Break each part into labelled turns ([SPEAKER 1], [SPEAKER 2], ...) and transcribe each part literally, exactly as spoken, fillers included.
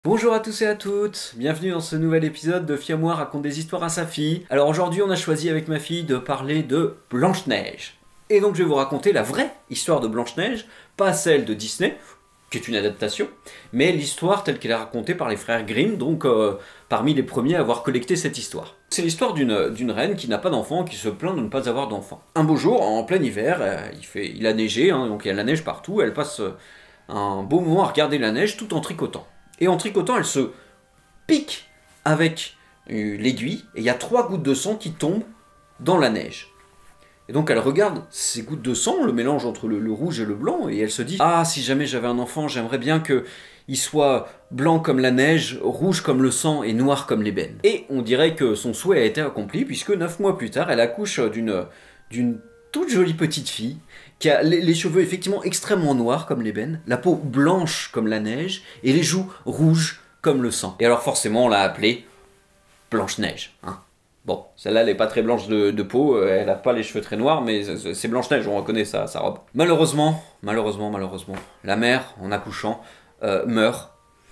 [SPEAKER 1] Bonjour à tous et à toutes, bienvenue dans ce nouvel épisode de Fiamois raconte des histoires à sa fille. Alors aujourd'hui on a choisi avec ma fille de parler de Blanche-Neige. Et donc je vais vous raconter la vraie histoire de Blanche-Neige, pas celle de Disney, qui est une adaptation, mais l'histoire telle qu'elle est racontée par les frères Grimm, donc euh, parmi les premiers à avoir collecté cette histoire. C'est l'histoire d'une d'une reine qui n'a pas d'enfant, qui se plaint de ne pas avoir d'enfant. Un beau jour, en plein hiver, euh, il, fait, il a neigé, hein, donc il y a de la neige partout, elle passe euh, un beau moment à regarder la neige tout en tricotant. Et en tricotant, elle se pique avec euh, l'aiguille, et il y a trois gouttes de sang qui tombent dans la neige. Et donc elle regarde ces gouttes de sang, le mélange entre le, le rouge et le blanc, et elle se dit « Ah, si jamais j'avais un enfant, j'aimerais bien qu'il soit blanc comme la neige, rouge comme le sang et noir comme l'ébène. » Et on dirait que son souhait a été accompli, puisque neuf mois plus tard, elle accouche d'une d'une toute jolie petite fille, qui a les, les cheveux effectivement extrêmement noirs comme l'ébène, la peau blanche comme la neige, et les joues rouges comme le sang. Et alors forcément, on l'a appelée Blanche-Neige, hein. Bon, celle-là, elle n'est pas très blanche de, de peau, elle n'a pas les cheveux très noirs, mais c'est Blanche-Neige, on reconnaît sa, sa robe. Malheureusement, malheureusement, malheureusement, la mère, en accouchant, euh, meurt,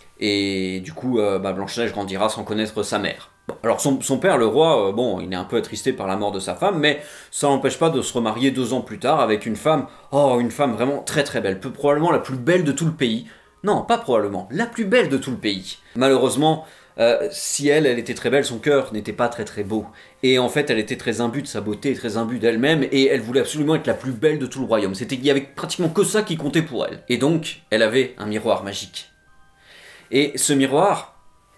[SPEAKER 1] et du coup, euh, bah, Blanche-Neige grandira sans connaître sa mère. Bon, alors son, son père, le roi, euh, bon, il est un peu attristé par la mort de sa femme, mais ça n'empêche pas de se remarier deux ans plus tard avec une femme, oh, une femme vraiment très très belle, peu probablement la plus belle de tout le pays. Non, pas probablement, la plus belle de tout le pays. Malheureusement, Euh, si elle, elle était très belle, son cœur n'était pas très très beau. Et en fait, elle était très imbue de sa beauté, très imbue d'elle-même, et elle voulait absolument être la plus belle de tout le royaume. C'était, il y avait pratiquement que ça qui comptait pour elle. Et donc, elle avait un miroir magique. Et ce miroir,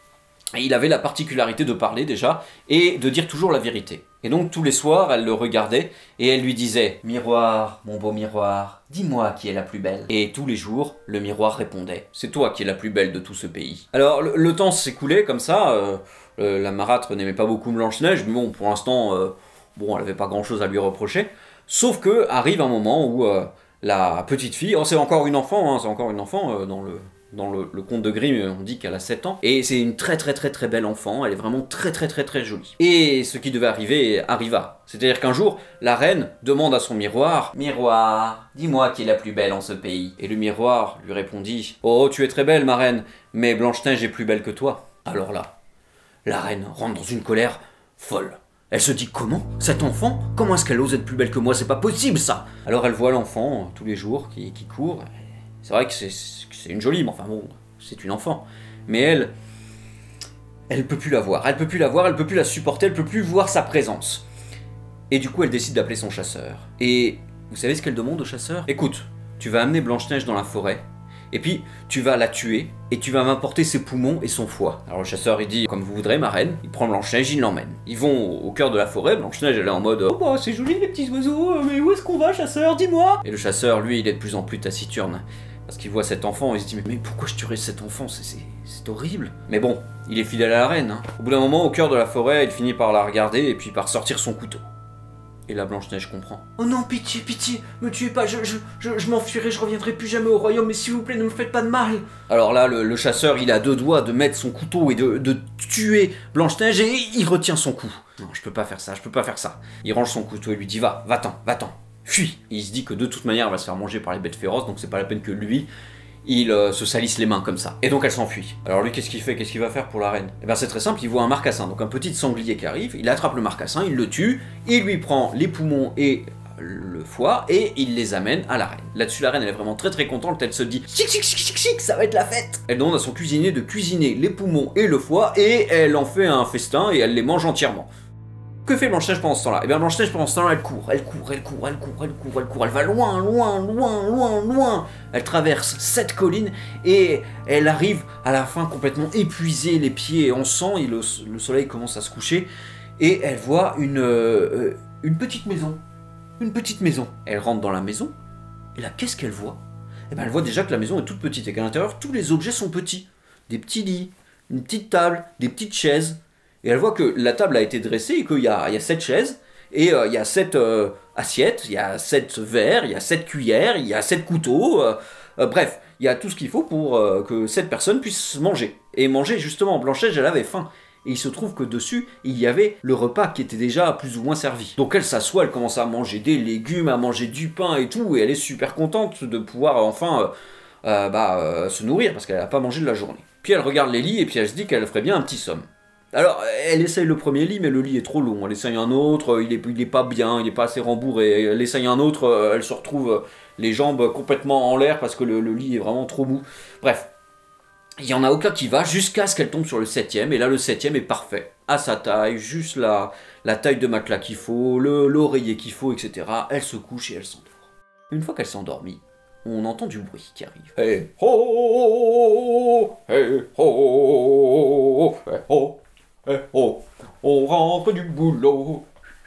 [SPEAKER 1] il avait la particularité de parler déjà, et de dire toujours la vérité. Et donc tous les soirs, elle le regardait, et elle lui disait « Miroir, mon beau miroir, dis-moi qui est la plus belle. » Et tous les jours, le miroir répondait « C'est toi qui es la plus belle de tout ce pays. » Alors le, le temps s'écoulait comme ça, euh, euh, la marâtre n'aimait pas beaucoup Blanche-Neige, mais bon, pour l'instant, euh, bon, elle n'avait pas grand-chose à lui reprocher. Sauf que arrive un moment où euh, la petite fille, oh, c'est encore une enfant, hein, c'est encore une enfant euh, dans le... Dans le, le conte de Grimm, on dit qu'elle a sept ans. Et c'est une très très très très belle enfant, elle est vraiment très très très très jolie. Et ce qui devait arriver, arriva. C'est-à-dire qu'un jour, la reine demande à son miroir « Miroir, dis-moi qui est la plus belle en ce pays. » Et le miroir lui répondit « Oh, tu es très belle, ma reine, mais Blanche-Neige est plus belle que toi. » Alors là, la reine rentre dans une colère folle. Elle se dit « Comment? Cet enfant? Comment est-ce qu'elle ose être plus belle que moi? C'est pas possible, ça !» Alors elle voit l'enfant, tous les jours, qui, qui court. C'est vrai que c'est une jolie, mais enfin bon, c'est une enfant. Mais elle, elle peut plus la voir, elle peut plus la voir, elle peut plus la supporter, elle peut plus voir sa présence. Et du coup, elle décide d'appeler son chasseur. Et vous savez ce qu'elle demande au chasseur? Écoute, tu vas amener Blanche-Neige dans la forêt, et puis tu vas la tuer, et tu vas m'apporter ses poumons et son foie. Alors le chasseur, il dit, comme vous voudrez, ma reine. Il prend Blanche-Neige, il l'emmène. Ils vont au cœur de la forêt, Blanche-Neige, elle est en mode, oh bah c'est joli les petits oiseaux, mais où est-ce qu'on va, chasseur, dis-moi. Et le chasseur, lui, il est de plus en plus taciturne. Parce qu'il voit cet enfant, il se dit mais, mais pourquoi je tuerais cet enfant, c'est horrible. Mais bon, il est fidèle à la reine, hein. Au bout d'un moment, au cœur de la forêt, il finit par la regarder et puis par sortir son couteau. Et la Blanche-Neige comprend. Oh non, pitié, pitié, me tuez pas, je, je, je, je m'enfuirai, je reviendrai plus jamais au royaume, mais s'il vous plaît, ne me faites pas de mal. Alors là, le, le chasseur, il a deux doigts de mettre son couteau et de, de tuer Blanche-Neige et il retient son coup. Non, je peux pas faire ça, je peux pas faire ça. Il range son couteau et lui dit va, va-t'en, va-t'en. Fuis. Il se dit que de toute manière elle va se faire manger par les bêtes féroces, donc c'est pas la peine que lui il euh, se salisse les mains comme ça. Et donc elle s'enfuit. Alors lui, qu'est-ce qu'il fait? Qu'est-ce qu'il va faire pour la reine? Et bien c'est très simple, il voit un marcassin, donc un petit sanglier qui arrive, il attrape le marcassin, il le tue, il lui prend les poumons et le foie et il les amène à la reine. Là-dessus la reine elle est vraiment très très contente, elle se dit chic chic chic chic chic, ça va être la fête. Elle demande à son cuisinier de cuisiner les poumons et le foie et elle en fait un festin et elle les mange entièrement. Que fait Blanche-Neige pendant ce temps-là? Et bien Blanche-Neige pendant ce temps-là, elle court, elle court, elle court, elle court, elle court, elle court, elle va loin, loin, loin, loin, loin. Elle traverse sept collines et elle arrive à la fin complètement épuisée, les pieds en sang, et le, le soleil commence à se coucher, et elle voit une, euh, une petite maison, une petite maison. Elle rentre dans la maison, et là qu'est-ce qu'elle voit? Et bien elle voit déjà que la maison est toute petite, et qu'à l'intérieur, tous les objets sont petits. Des petits lits, une petite table, des petites chaises. Et elle voit que la table a été dressée et qu'il y a, il y a sept chaises, et euh, il y a sept euh, assiettes, il y a sept verres, il y a sept cuillères, il y a sept couteaux, euh, euh, bref, il y a tout ce qu'il faut pour euh, que cette personne puisse manger. Et manger, justement, Blanche-Neige, elle avait faim. Et il se trouve que dessus, il y avait le repas qui était déjà plus ou moins servi. Donc elle s'assoit, elle commence à manger des légumes, à manger du pain et tout, et elle est super contente de pouvoir enfin euh, euh, bah, euh, se nourrir, parce qu'elle n'a pas mangé de la journée. Puis elle regarde les lits et puis elle se dit qu'elle ferait bien un petit somme. Alors, elle essaye le premier lit, mais le lit est trop long. Elle essaye un autre, il est, il est pas bien, il est pas assez rembourré. Elle essaye un autre, elle se retrouve les jambes complètement en l'air parce que le, le lit est vraiment trop mou. Bref, il y en a aucun qui va jusqu'à ce qu'elle tombe sur le septième. Et là, le septième est parfait. À sa taille, juste la, la taille de matelas qu'il faut, le, l'oreiller qu'il faut, et cetera. Elle se couche et elle s'endort. Une fois qu'elle s'est endormie, on entend du bruit qui arrive. Hey ho, hey ho, hey ho. Eh oh, on rentre du boulot.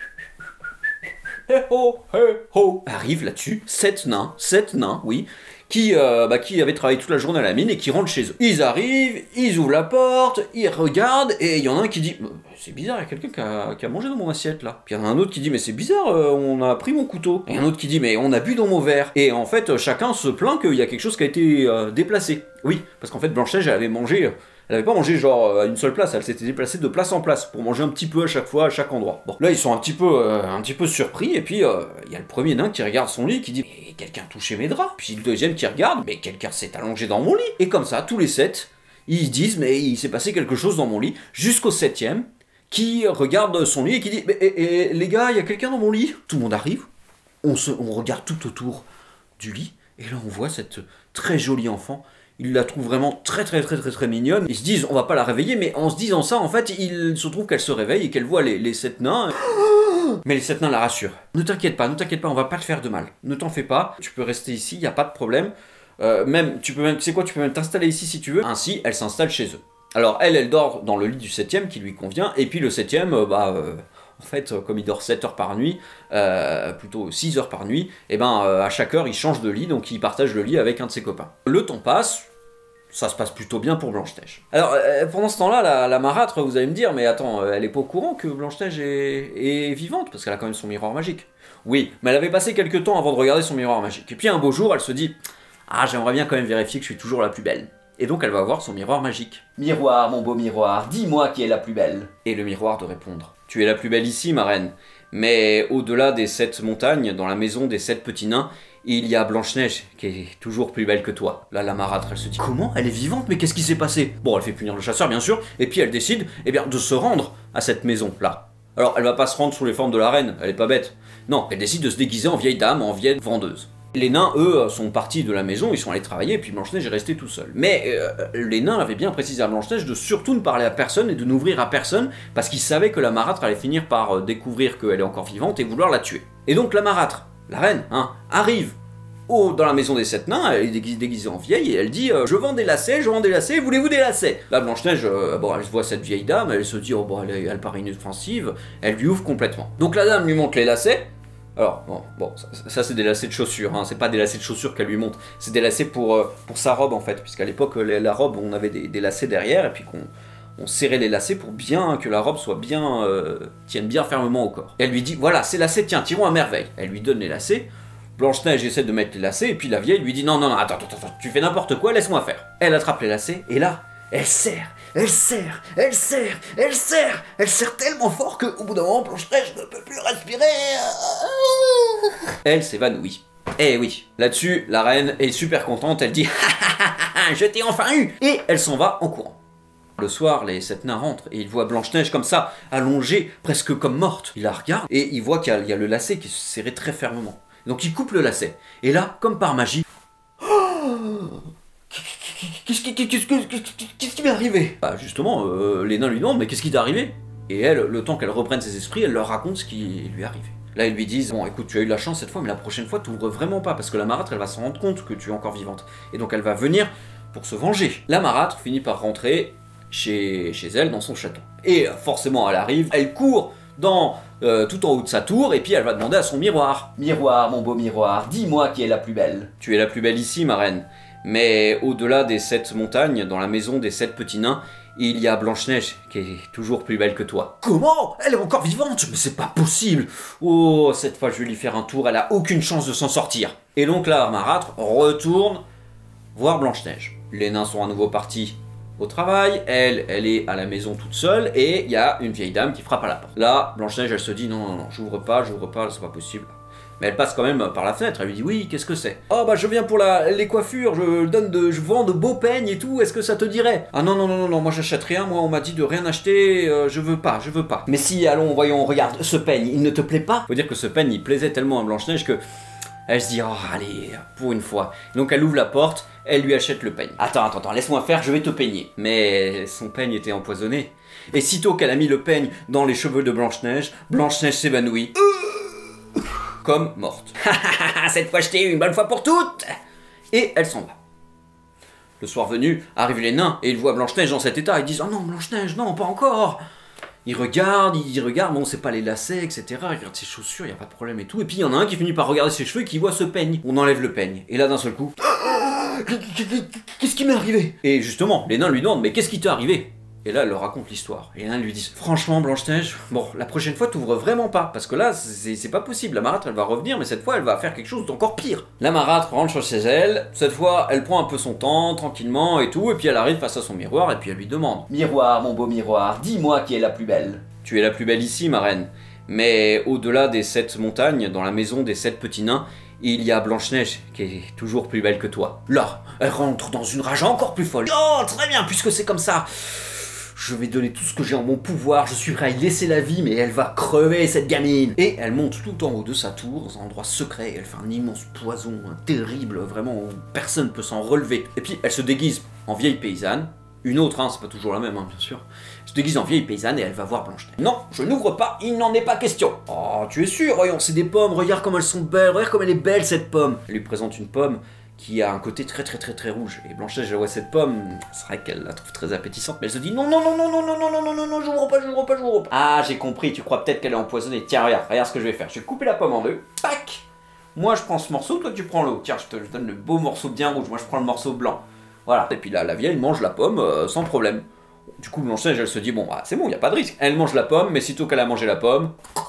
[SPEAKER 1] Eh oh, eh oh. Arrive là-dessus sept nains, sept nains, oui, qui, euh, bah, qui avaient travaillé toute la journée à la mine et qui rentrent chez eux. Ils arrivent, ils ouvrent la porte, ils regardent, et il y en a un qui dit « C'est bizarre, il y a quelqu'un qui a, qui a mangé dans mon assiette là. » Puis il y en a un autre qui dit « Mais c'est bizarre, euh, on a pris mon couteau. » Et un autre qui dit « Mais on a bu dans mon verre. » Et en fait, chacun se plaint qu'il y a quelque chose qui a été euh, déplacé. Oui, parce qu'en fait, Blanche-Neige, elle avait mangé... Elle avait pas mangé genre à une seule place, elle s'était déplacée de place en place pour manger un petit peu à chaque fois, à chaque endroit. Bon, là ils sont un petit peu, euh, un petit peu surpris, et puis il euh, y a le premier nain qui regarde son lit qui dit « Mais quelqu'un a touché mes draps ?» Puis le deuxième qui regarde « Mais quelqu'un s'est allongé dans mon lit ?» Et comme ça, tous les sept, ils disent « Mais il s'est passé quelque chose dans mon lit », jusqu'au septième, qui regarde son lit et qui dit « Mais et, et, les gars, il y a quelqu'un dans mon lit ?» Tout le monde arrive, on, se, on regarde tout autour du lit, et là on voit cette très jolie enfant. Ils la trouvent vraiment très très très très très mignonne. Ils se disent on va pas la réveiller, mais en se disant ça en fait il se trouve qu'elle se réveille et qu'elle voit les, les sept nains. Mais les sept nains la rassurent. Ne t'inquiète pas, ne t'inquiète pas, on va pas te faire de mal. Ne t'en fais pas, tu peux rester ici, y a pas de problème. Euh, même, tu peux même, tu sais quoi, tu peux même t'installer ici si tu veux. Ainsi, elle s'installe chez eux. Alors elle, elle dort dans le lit du septième qui lui convient, et puis le septième, euh, bah... Euh, en fait, comme il dort sept heures par nuit, euh, plutôt six heures par nuit, et ben euh, à chaque heure il change de lit, donc il partage le lit avec un de ses copains. Le temps passe, ça se passe plutôt bien pour Blanche-Neige. Alors euh, pendant ce temps-là, la, la marâtre, vous allez me dire, mais attends, euh, elle est pas au courant que Blanche-Neige est, est vivante, parce qu'elle a quand même son miroir magique. Oui, mais elle avait passé quelques temps avant de regarder son miroir magique. Et puis un beau jour, elle se dit, ah j'aimerais bien quand même vérifier que je suis toujours la plus belle. Et donc elle va voir son miroir magique. Miroir, mon beau miroir, dis-moi qui est la plus belle. Et le miroir de répondre. Tu es la plus belle ici, ma reine. Mais au-delà des sept montagnes, dans la maison des sept petits nains, il y a Blanche-Neige qui est toujours plus belle que toi. Là, la marâtre, elle se dit, comment? Elle est vivante, mais qu'est-ce qui s'est passé? Bon, elle fait punir le chasseur, bien sûr, et puis elle décide, eh bien, de se rendre à cette maison-là. Alors, elle va pas se rendre sous les formes de la reine, elle est pas bête. Non, elle décide de se déguiser en vieille dame, en vieille vendeuse. Les nains, eux, sont partis de la maison, ils sont allés travailler, et puis Blanche-Neige est restée tout seul. Mais euh, les nains avaient bien précisé à Blanche-Neige de surtout ne parler à personne et de n'ouvrir à personne, parce qu'ils savaient que la marâtre allait finir par euh, découvrir qu'elle est encore vivante et vouloir la tuer. Et donc la marâtre, la reine, hein, arrive au, dans la maison des sept nains, elle est déguisée, déguisée en vieille, et elle dit euh, « Je vends des lacets, je vends des lacets, voulez-vous des lacets ?» Là, Blanche-Neige, euh, bon, elle voit cette vieille dame, elle se dit « Oh, bon, elle, elle paraît inoffensive », elle lui ouvre complètement. Donc la dame lui montre les lacets. Alors, bon, bon ça, ça c'est des lacets de chaussures, hein. C'est pas des lacets de chaussures qu'elle lui montre, c'est des lacets pour, euh, pour sa robe en fait, puisqu'à l'époque, la robe, on avait des, des lacets derrière, et puis qu'on on serrait les lacets pour bien que la robe soit bien, euh, tienne bien fermement au corps. Et elle lui dit, voilà, ces lacets, tiens, tirons à merveille. Elle lui donne les lacets, Blanche-Neige essaie de mettre les lacets, et puis la vieille lui dit, non, non, non, attends, attends, attends, tu fais n'importe quoi, laisse-moi faire. Elle attrape les lacets, et là, elle serre, elle serre, elle serre, elle serre, elle serre tellement fort qu'au bout d'un moment, Blanche-Neige ne peut plus respirer. Elle s'évanouit. Eh oui, là-dessus, la reine est super contente, elle dit « Je t'ai enfin eu !» Et elle s'en va en courant. Le soir, les sept nains rentrent et ils voient Blanche-Neige comme ça, allongée, presque comme morte. Ils la regardent et ils voient qu'il y, y a le lacet qui se serrait très fermement. Donc ils coupent le lacet. Et là, comme par magie, Qu'est-ce qui, qu'est-ce, qu'est-ce, qu'est-ce qui m'est arrivé? Bah justement, euh, les nains lui demandent, mais qu'est-ce qui t'est arrivé? Et elle, le temps qu'elle reprenne ses esprits, elle leur raconte ce qui lui est arrivé. Là, ils lui disent, bon écoute, tu as eu de la chance cette fois, mais la prochaine fois, t'ouvres vraiment pas, parce que la marâtre, elle va se rendre compte que tu es encore vivante. Et donc elle va venir pour se venger. La marâtre finit par rentrer chez, chez elle, dans son château. Et forcément, elle arrive, elle court dans, euh, tout en haut de sa tour, et puis elle va demander à son miroir. Miroir, mon beau miroir, dis-moi qui est la plus belle. Tu es la plus belle ici, ma reine. Mais au-delà des sept montagnes, dans la maison des sept petits nains, il y a Blanche-Neige qui est toujours plus belle que toi. Comment? Elle est encore vivante? Mais c'est pas possible! Oh, cette fois je vais lui faire un tour, elle a aucune chance de s'en sortir. Et donc la marâtre retourne voir Blanche-Neige. Les nains sont à nouveau partis au travail, elle, elle est à la maison toute seule, et il y a une vieille dame qui frappe à la porte. Là, Blanche-Neige, elle se dit non, non, non, j'ouvre pas, j'ouvre pas, c'est pas possible. Mais elle passe quand même par la fenêtre, elle lui dit oui, qu'est-ce que c'est? Oh bah je viens pour la, les coiffures, je donne de, je vends de beaux peignes et tout, est-ce que ça te dirait? Ah non non non non non, moi j'achète rien, moi on m'a dit de rien acheter, euh, je veux pas, je veux pas. Mais si, allons, voyons, regarde, ce peigne, il ne te plaît pas? Faut dire que ce peigne, il plaisait tellement à Blanche-Neige que elle se dit oh allez, pour une fois. Donc elle ouvre la porte, elle lui achète le peigne. Attends, attends, attends, laisse-moi faire, je vais te peigner. Mais son peigne était empoisonné. Et sitôt qu'elle a mis le peigne dans les cheveux de Blanche-Neige, Blanche-Neige s'évanouit. Comme morte. Cette fois je t'ai eu une bonne fois pour toutes. Et elle s'en va. Le soir venu, arrivent les nains et ils voient Blanche-Neige dans cet état. Ils disent oh non Blanche-Neige, non pas encore. Ils regardent, ils regardent, bon c'est pas les lacets, et cetera. Ils regardent ses chaussures, il y a pas de problème et tout. Et puis il y en a un qui finit par regarder ses cheveux et qui voit ce peigne. On enlève le peigne. Et là d'un seul coup, qu'est-ce qui m'est arrivé? Et justement, les nains lui demandent mais qu'est-ce qui t'est arrivé? Et là, elle leur raconte l'histoire. Et là, elle lui dit franchement, Blanche-Neige, bon, la prochaine fois, t'ouvres vraiment pas. Parce que là, c'est pas possible. La marâtre, elle va revenir, mais cette fois, elle va faire quelque chose d'encore pire. La marâtre rentre chez elle. Cette fois, elle prend un peu son temps, tranquillement et tout. Et puis, elle arrive face à son miroir et puis elle lui demande miroir, mon beau miroir, dis-moi qui est la plus belle. Tu es la plus belle ici, ma reine. Mais au-delà des sept montagnes, dans la maison des sept petits nains, il y a Blanche-Neige qui est toujours plus belle que toi. Là, elle rentre dans une rage encore plus folle. Oh, très bien, puisque c'est comme ça. Je vais donner tout ce que j'ai en mon pouvoir, je suis prêt à y laisser la vie, mais elle va crever cette gamine. Et elle monte tout en haut de sa tour, dans un endroit secret, elle fait un immense poison, un terrible, vraiment, où personne ne peut s'en relever. Et puis elle se déguise en vieille paysanne, une autre, hein, c'est pas toujours la même, hein, bien sûr. Elle se déguise en vieille paysanne et elle va voir Blanche-Neige. Non, je n'ouvre pas, il n'en est pas question. Oh, tu es sûr? Voyons, c'est des pommes, regarde comme elles sont belles, regarde comme elle est belle cette pomme. Elle lui présente une pomme qui a un côté très très très très rouge. Et Blanche-Neige, elle voit cette pomme, c'est vrai qu'elle la trouve très appétissante, mais elle se dit non non non non non non non non non non non, j'ouvre pas, j'ouvre pas, j'ouvre pas. Ah, j'ai compris, tu crois peut-être qu'elle est empoisonnée. Tiens, regarde, regarde ce que je vais faire. Je vais couper la pomme en deux. Pac. Moi je prends ce morceau, toi tu prends l'autre. Tiens, je te donne le beau morceau bien rouge, moi je prends le morceau blanc. Voilà. Et puis là, la vieille mange la pomme euh, sans problème. Du coup, Blanche-Neige, elle se dit bon, bah, c'est bon, y a pas de risque. Elle mange la pomme, mais sitôt qu'elle a mangé la pomme,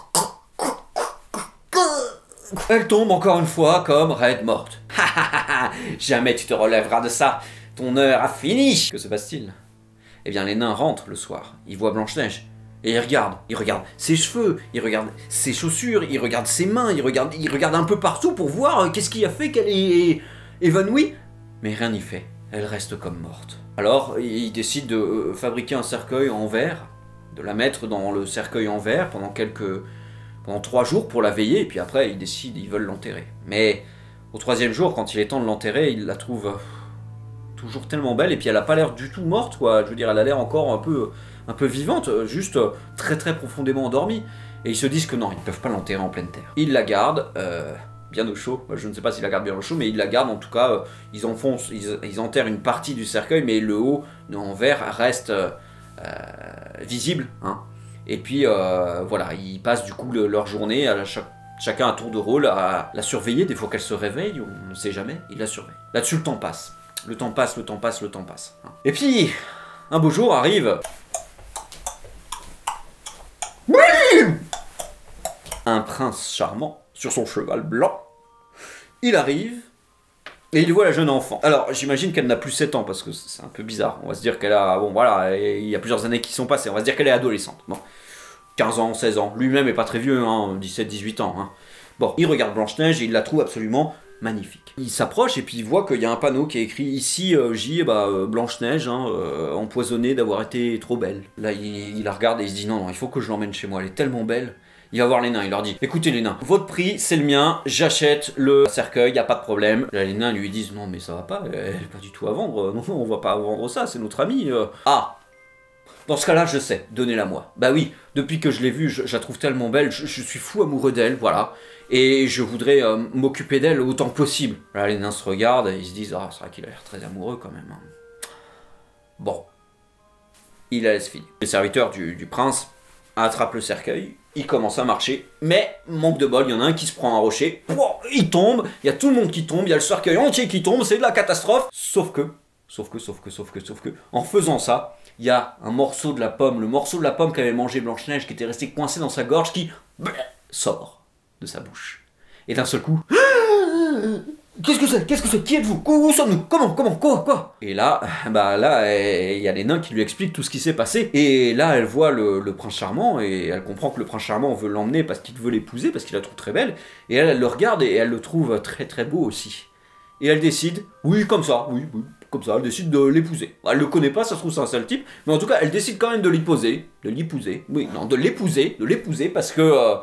[SPEAKER 1] elle tombe encore une fois comme raide morte. Jamais tu te relèveras de ça. Ton heure a fini. Que se passe-t-il? Eh bien, les nains rentrent le soir. Ils voient Blanche-Neige. Et ils regardent. Ils regardent ses cheveux. Ils regardent ses chaussures. Ils regardent ses mains. Ils regardent, ils regardent un peu partout pour voir euh, qu'est-ce qui a fait qu'elle est évanouie. Mais rien n'y fait. Elle reste comme morte. Alors, ils décident de euh, fabriquer un cercueil en verre. De la mettre dans le cercueil en verre pendant quelques... pendant trois jours pour la veiller. Et puis après, ils décident, ils veulent l'enterrer. Mais au troisième jour, quand il est temps de l'enterrer, ils la trouvent... Euh, toujours tellement belle, et puis elle a pas l'air du tout morte, quoi. Je veux dire, elle a l'air encore un peu, un peu vivante, juste très très profondément endormie. Et ils se disent que non, ils ne peuvent pas l'enterrer en pleine terre. Ils la gardent, euh, bien au chaud. Je ne sais pas s'ils la gardent bien au chaud, mais ils la gardent en tout cas. Euh, ils enfoncent, ils, ils enterrent une partie du cercueil, mais le haut en verre reste euh, euh, visible. Hein. Et puis euh, voilà, ils passent du coup le, leur journée à chaque chacun à tour de rôle à la surveiller. Des fois qu'elle se réveille, on ne sait jamais, ils la surveillent. Là-dessus, le temps passe. Le temps passe, le temps passe, le temps passe. Et puis, un beau jour arrive... un prince charmant, sur son cheval blanc. Il arrive, et il voit la jeune enfant. Alors, j'imagine qu'elle n'a plus sept ans, parce que c'est un peu bizarre. On va se dire qu'elle a... Bon, voilà, il y a plusieurs années qui sont passées. On va se dire qu'elle est adolescente. Bon, quinze ans, seize ans. Lui-même est pas très vieux, hein, dix-sept, dix-huit ans. Hein. Bon, il regarde Blanche-Neige et il la trouve absolument... magnifique. Il s'approche et puis il voit qu'il y a un panneau qui est écrit ici euh, J, bah, euh, Blanche-Neige, hein, euh, empoisonnée d'avoir été trop belle. Là il, il la regarde et il se dit non, non, il faut que je l'emmène chez moi, elle est tellement belle. Il va voir les nains, il leur dit écoutez les nains, votre prix c'est le mien, j'achète le cercueil, y a pas de problème. Là les nains lui disent non mais ça va pas, elle est pas du tout à vendre, non, non on va pas vendre ça, c'est notre ami. Euh. Ah, dans ce cas-là, je sais, donnez-la moi. Bah oui, depuis que je l'ai vue, je, je la trouve tellement belle, je, je suis fou amoureux d'elle, voilà. Et je voudrais euh, m'occuper d'elle autant que possible. Là, les nains se regardent et ils se disent ah, c'est vrai qu'il a l'air très amoureux quand même. Hein. Bon, il la laisse filer. Les serviteurs du, du prince attrapent le cercueil, ils commencent à marcher, mais manque de bol, il y en a un qui se prend un rocher, pouah, il tombe, il y a tout le monde qui tombe, il y a le cercueil entier qui tombe, c'est de la catastrophe. Sauf que, sauf que, sauf que, sauf que, sauf que, en faisant ça, il y a un morceau de la pomme, le morceau de la pomme qu'avait mangé Blanche-Neige, qui était resté coincé dans sa gorge, qui bleh, sort de sa bouche. Et d'un seul coup, Qu'est-ce que c'est? Qu'est-ce que c'est? Qui êtes-vous? Où sommes-nous? Comment? Comment? Quoi? Quoi? Et là, bah là, il y a les nains qui lui expliquent tout ce qui s'est passé. Et là, elle voit le, le prince charmant et elle comprend que le prince charmant veut l'emmener parce qu'il veut l'épouser, parce qu'il la trouve très belle. Et elle, elle le regarde et elle le trouve très très beau aussi. Et elle décide, oui, comme ça, oui, oui, comme ça, elle décide de l'épouser. Elle le connaît pas, ça se trouve c'est un sale type, mais en tout cas, elle décide quand même de l'épouser, de l'épouser, oui, non, de l'épouser, de l'épouser parce que... Euh,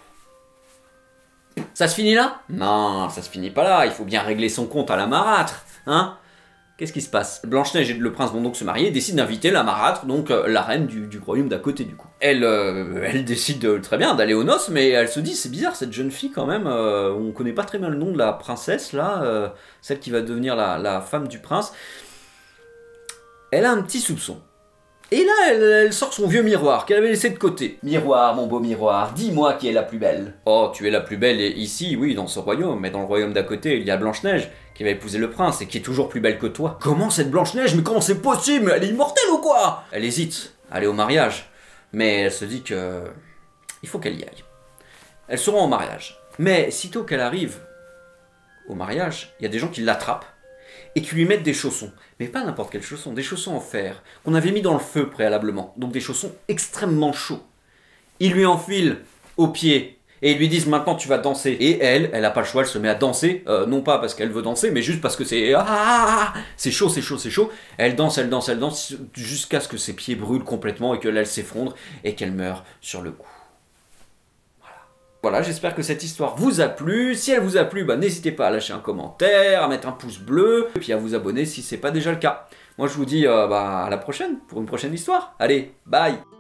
[SPEAKER 1] Ça se finit là? Non, ça se finit pas là, il faut bien régler son compte à la marâtre, hein? Qu'est-ce qui se passe? Blanche-Neige et le prince vont donc se marier et décident d'inviter la marâtre, donc euh, la reine du, du royaume d'à côté du coup. Elle, euh, elle décide euh, très bien d'aller aux noces, mais elle se dit, c'est bizarre cette jeune fille quand même, euh, on connaît pas très bien le nom de la princesse là, euh, celle qui va devenir la, la femme du prince. Elle a un petit soupçon. Et là, elle, elle sort son vieux miroir qu'elle avait laissé de côté. Miroir, mon beau miroir, dis-moi qui est la plus belle. Oh, tu es la plus belle ici, oui, dans ce royaume, mais dans le royaume d'à côté, il y a Blanche-Neige, qui va épouser le prince et qui est toujours plus belle que toi. Comment cette Blanche-Neige? Mais comment c'est possible? Elle est immortelle ou quoi? Elle hésite à aller au mariage, mais elle se dit que... il faut qu'elle y aille. Elles seront au mariage. Mais sitôt qu'elle arrive au mariage, il y a des gens qui l'attrapent et qui lui mettent des chaussons. Mais pas n'importe quels chaussons, des chaussons en fer, qu'on avait mis dans le feu préalablement. Donc des chaussons extrêmement chauds. Ils lui enfilent aux pieds et ils lui disent maintenant tu vas danser. Et elle, elle n'a pas le choix, elle se met à danser, euh, non pas parce qu'elle veut danser, mais juste parce que c'est... Ah, c'est chaud, c'est chaud, c'est chaud. Elle danse, elle danse, elle danse, jusqu'à ce que ses pieds brûlent complètement et qu'elle s'effondre et qu'elle meurt sur le coup. Voilà, j'espère que cette histoire vous a plu. Si elle vous a plu, bah, n'hésitez pas à lâcher un commentaire, à mettre un pouce bleu, et puis à vous abonner si c'est pas déjà le cas. Moi je vous dis euh, bah, à la prochaine, pour une prochaine histoire. Allez, bye!